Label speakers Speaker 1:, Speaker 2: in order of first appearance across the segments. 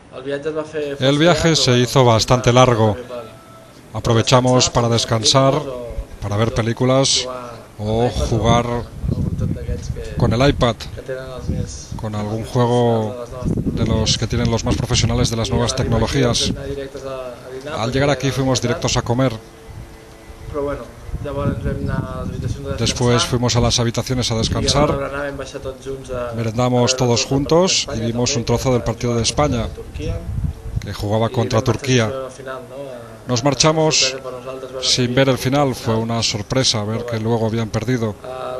Speaker 1: El viaje se hizo bastante largo. Aprovechamos para descansar, para ver películas o jugar con el iPad, con algún juego de los que tienen los más profesionales de las nuevas tecnologías. Al llegar aquí fuimos directos a comer. Después fuimos a las habitaciones a descansar, merendamos todos juntos y vimos un trozo del partido de España, que jugaba contra Turquía. Nos marchamos sin ver el final, fue una sorpresa ver que luego habían perdido.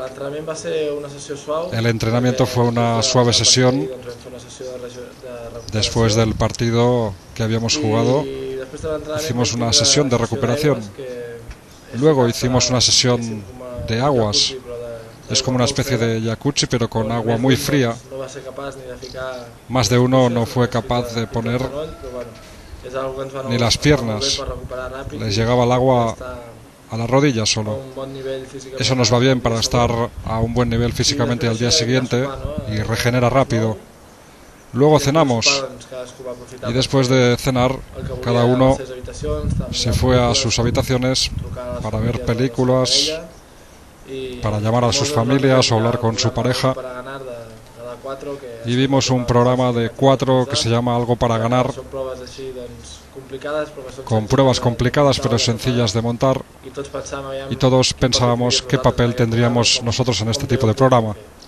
Speaker 1: El entrenamiento fue una suave sesión después del partido que habíamos jugado. Hicimos una sesión de recuperación. Luego hicimos una sesión de aguas. Es como una especie de jacuzzi, pero con agua muy fría. Más de uno no fue capaz de poner ni las piernas. Les llegaba el agua a las rodillas solo. Eso nos va bien para estar a un buen nivel físicamente al día siguiente y regenera rápido. Luego cenamos y después de cenar cada uno se fue a sus habitaciones para ver películas, para llamar a sus familias o hablar con su pareja. Y vimos un programa de 4 que se llama Algo para ganar, con pruebas complicadas pero sencillas de montar, y todos pensábamos qué papel tendríamos nosotros en este tipo de programa.